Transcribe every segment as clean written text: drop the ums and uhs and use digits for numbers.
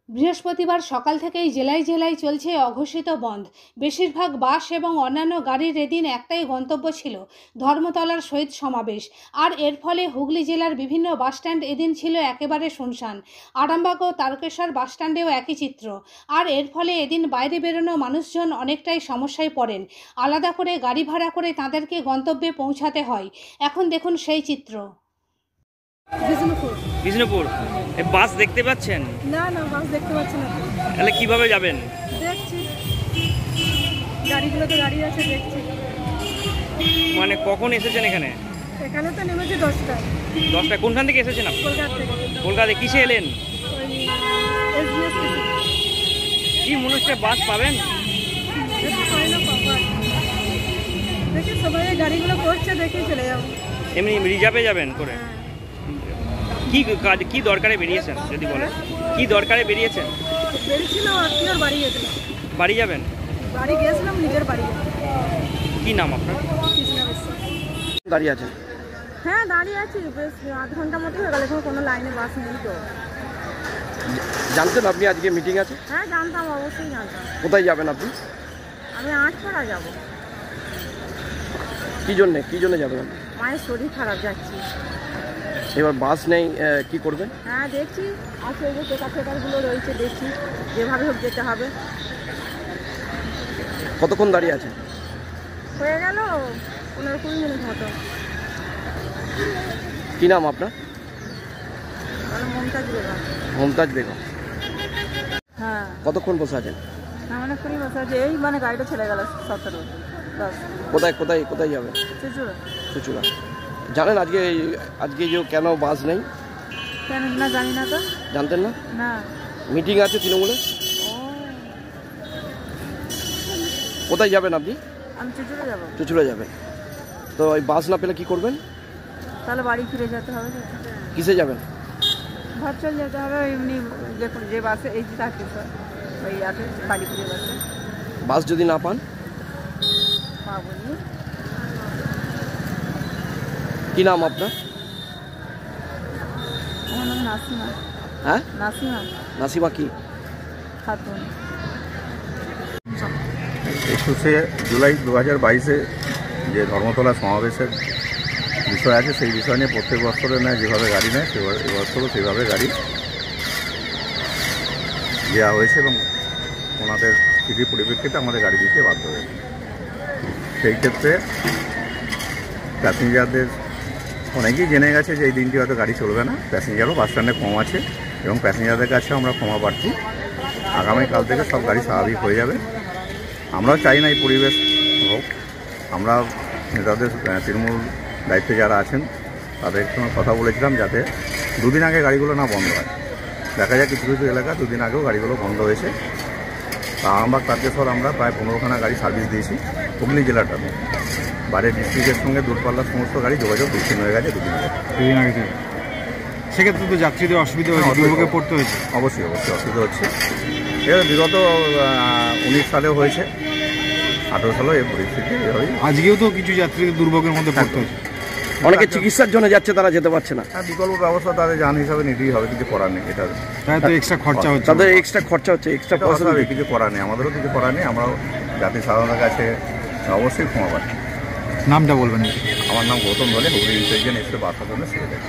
বৃহস্পতিবার সকাল থেকেই জেলায় জেলায় চলছে অঘোষিত বন্ধ। বেশিরভাগ বাস এবং অন্যান্য গাড়ির এদিন একটাই গন্তব্য ছিল ধর্মতলার শহীদ সমাবেশ। আর এর ফলে হুগলি জেলার বিভিন্ন বাসস্ট্যান্ড এদিন ছিল একেবারে শুনশান। আরামবাগ ও তারকেশ্বর বাসস্ট্যান্ডেও একই চিত্র। আর এর ফলে এদিন বাইরে বেরোনো মানুষজন অনেকটাই সমস্যায় পড়েন। আলাদা করে গাড়ি ভাড়া করে তাদেরকে গন্তব্যে পৌঁছাতে হয়। এখন দেখুন সেই চিত্র। বিষ্ণুপুর বাস দেখতে পাচ্ছেন? না না, বাস দেখতে পাচ্ছি না। তাহলে কিভাবে যাবেন? দেখছি গাড়িগুলো তো দাঁড়িয়ে আছে, দেখছি। মানে কখন এসেছেন এখানে? এখানে তো নেমেছি 10টায়। 10টায়? কোনখান থেকে এসেছেন আপনি? কলকাতা থেকে। কলকাতায় কিসে এলেন? কি মনে হচ্ছে বাস পাবেন? দেখি সবাই গাড়িগুলো করছে, দেখে চলে যাবো। এমনি রিজার্ভে যাবেন করে? কি দরকারে বেরিয়েছেন যদি বলেন? কি দরকারে বেরিয়েছেন? বেরিয়েছিলাম আত্মীয়র বাড়ি গেছিলাম। বাড়ি যাবেন? বাড়ি গেছিলাম, নিজের বাড়ি। কি নাম আপনার? দাঁড়িয়ে আছেন? হ্যাঁ দাঁড়িয়ে আছি, বেশ আধ ঘন্টা মতো হয়ে গেল, এখন কোনো লাইনে বাস নেই তো। জানতেন আপনি আজকে মিটিং আছে? হ্যাঁ জানতাম, অবশ্যই জানতাম। কোথায় যাবেন আপনি? আমি আটপাড়া যাবো। কি জন্য যাবেন আপনি? মায়ের শরীর খারাপ, যাচ্ছি। এবার বাস নেই, কি করবেন? হ্যাঁ দেখছি, আছে ওই যে টেকারগুলো রয়েছে, দেখছি যেভাবে হোক যেতে হবে। কতক্ষণ দাঁড়িয়ে আছে? হয়ে গেল 15-20 মিনিট মতো। কি নাম আপনার? মমতাজ বেগম। মমতাজ বেগম। হ্যাঁ। কতক্ষণ বসে আছেন? অনেকক্ষণই বসে আছে, এই মানে গাড়িটা ছেড়ে গেল 17-10। কোথায় যাবে? চুচুড়া। জানেন আজকে যে কেন বাস নেই? কেন না জানি না তো। জানতেন না? না। মিটিং আছে তৃণমূলে। কোথায় যাবেন আপনি? আমি চুচুড়া যাবো। চুচুড়া যাবেন, তো ওই বাস না পেলে কি করবেন? তাহলে বাড়ি ফিরে যেতে হবে। কিসে যাবেন? পথচল যেতে হবে, এমনি যে বাসে এই যে থাকে ওই আছে বাড়ি ফিরে বাসে। বাস যদি না পান? পাবো না। কি নাম আপনার? আমার নাম নাসিমা। হ্যাঁ নাসিমা কি? খাতুন। 21শে জুলাই 2022-এ যে ধর্মতলা সমাবেশের বিষয় আছে, সেই বিষয় নিয়ে প্রত্যেক বছরে নেয় যেভাবে গাড়ি নেয়, এবছরও সেভাবে গাড়ি দেওয়া হয়েছে এবং ওনাদের চিঠির পরিপ্রেক্ষিতে আমাদের গাড়ি দিতে বাধ্য হয়েছে। সেই ক্ষেত্রে প্যাসেঞ্জারদের অনেকেই জেনে গেছে যে এই দিনটি হয়তো গাড়ি চলবে না, প্যাসেঞ্জারও বাস স্ট্যান্ডে কম আছে এবং প্যাসেঞ্জারদের কাছে আমরা ক্ষমা প্রার্থী। আগামীকাল থেকে সব গাড়ি স্বাভাবিক হয়ে যাবে। আমরাও চাই না এই পরিবেশ হোক। আমরা নেতাদের তৃণমূল দায়িত্বে যারা আছেন তাদের সঙ্গে কথা বলেছিলাম যাতে দুদিন আগে গাড়িগুলো না বন্ধ হয়। দেখা যায় কিছু কিছু এলাকা দুদিন আগেও গাড়িগুলো বন্ধ হয়েছে। আরামবাগ তারকেশ্বর আমরা প্রায় 15খানা গাড়ি সার্ভিস দিয়েছি হুগলি জেলাটাতে। বাইরের ডিস্ট্রিক্টের সঙ্গে দূরপাল্লার সমস্ত গাড়ি যোগাযোগ বিচ্ছিন্ন হয়ে গেছে দুদিন আগে। সেক্ষেত্রে তো যাত্রীদের অসুবিধা হয়েছে, দুর্ভোগে পড়তে হয়েছে। অবশ্যই অসুবিধা হচ্ছে। এর বিগত 19 সালেও হয়েছে, 18 সালেও এই পরিস্থিতি। আজকেও তো কিছু যাত্রীদের দুর্ভোগের মধ্যে পড়তে হয়েছে। অনেকে চিকিৎসার জন্য যাচ্ছে, তারা যেতে পারছে না। হ্যাঁ, বিকল্প ব্যবস্থা তাদের যান হিসাবে নিতেই হবে, কিছু করার নেই। এটা তো এক্সট্রা খরচা হচ্ছে, তাদের এক্সট্রা খরচা হচ্ছে, এক্সট্রা পয়সা হবে, কিছু করার নেই। আমাদেরও কিছু করার নেই। আমরাও জাতি সাধারণের কাছে অবশ্যই ক্ষমা প্রার্থী। নামটা বলবেন? আমার নাম গৌতম বলে, হুগলি ইন্টেলিজেন্স এক্সপ্রেস বাস স্টেশনের সেক্রেটারি।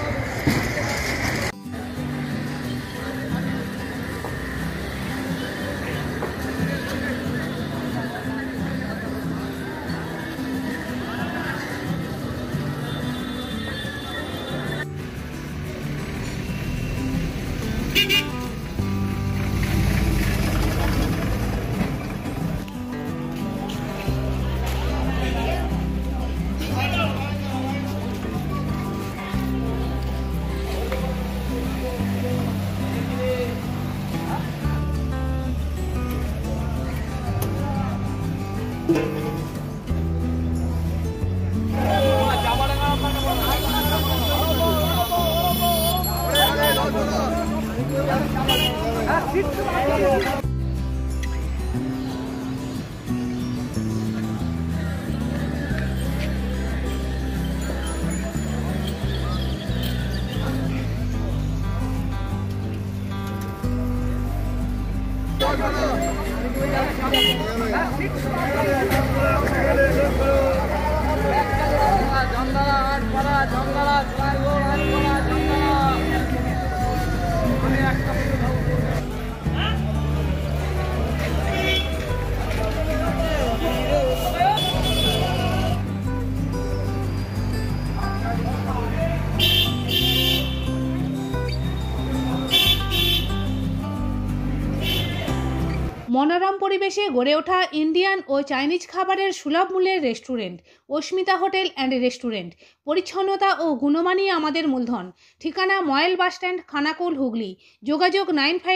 মনোরম পরিবেশে গড়ে ওঠা ইন্ডিয়ান ও চাইনিজ খাবারের সুলভ মূল্যের restaurant Asmita hotel and restaurant. পরিচ্ছন্নতা ও গুণমানই আমাদের মূলধন। ঠিকানা ময়েল বাসস্ট্যান্ড, খানাকুল, হুগলি। যোগাযোগ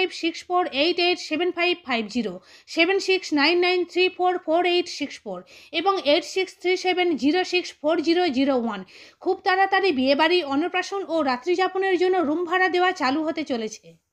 9564887550, 7699344864 এবং 8637064001। খুব তাড়াতাড়ি বিয়েবাড়ি, অন্নপ্রাশন ও রাত্রিযাপনের জন্য রুম ভাড়া দেওয়া চালু হতে চলেছে।